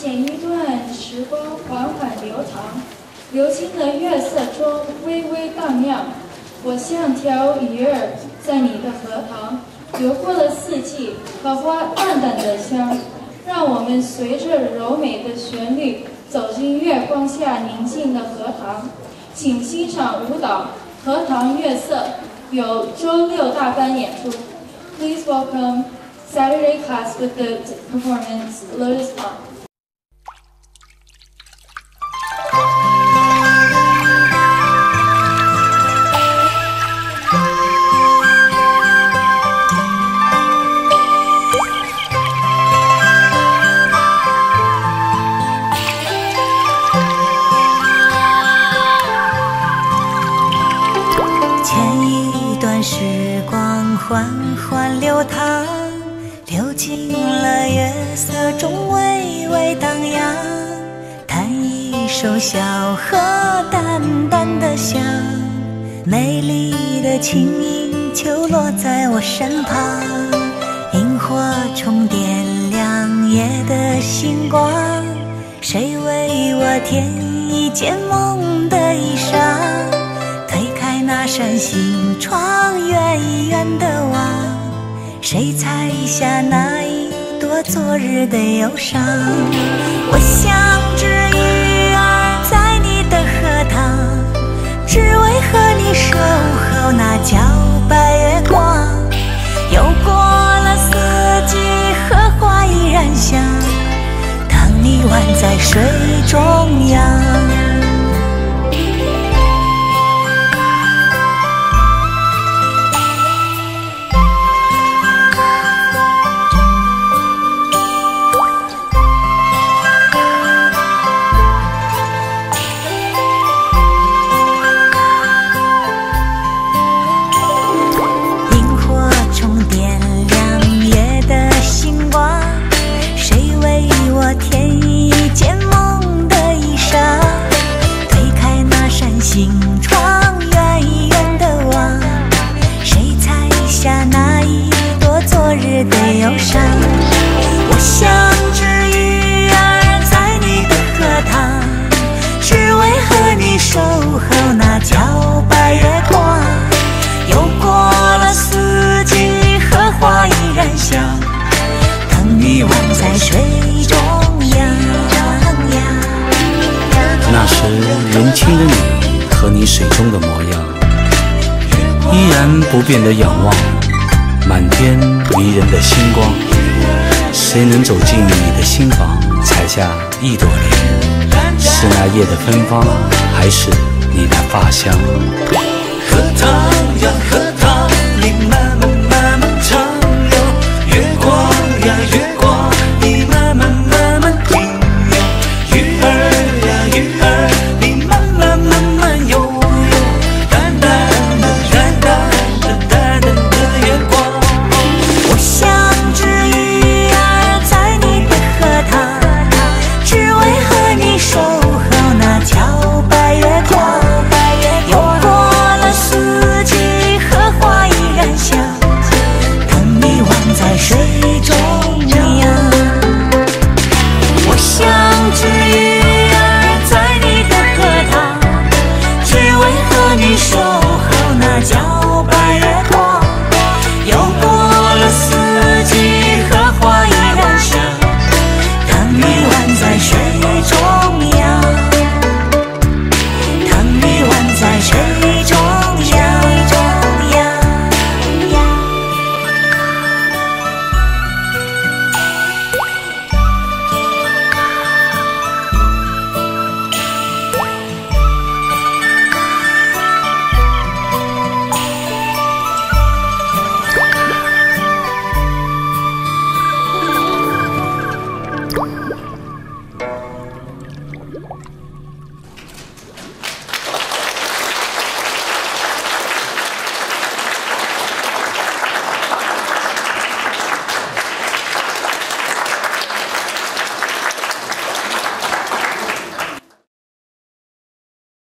剪一段时光缓缓流淌，流金的月色中微微荡漾。我像条鱼儿在你的荷塘，游过了四季，荷花淡淡的香。让我们随着柔美的旋律走进月光下宁静的荷塘，请欣赏舞蹈《荷塘月色》，有周六大班演出。Please welcome Saturday class with the performance Lotus Pond. 时光缓缓流淌，流进了月色中微微荡漾。弹一首小河淡淡的香，美丽的轻音就落在我身旁。萤火虫点亮夜的星光，谁为我添一件梦的衣裳？那扇心窗，远远地望，谁采下那一朵昨日的忧伤？我像只鱼儿在你的荷塘，只为和你守候那皎白月光。游过了四季，荷花依然香，当你宛在水中央。我像只鱼儿在你的荷塘，只为和你守候那皎白月光。游过了四季，荷花依然香，等你宛在水中央。 那时年轻的你和你水中的模样，依然不变的仰望满天迷人的星光。谁能走进你的心房，采下一朵莲？是那夜的芬芳，还是你的发香？ 荷塘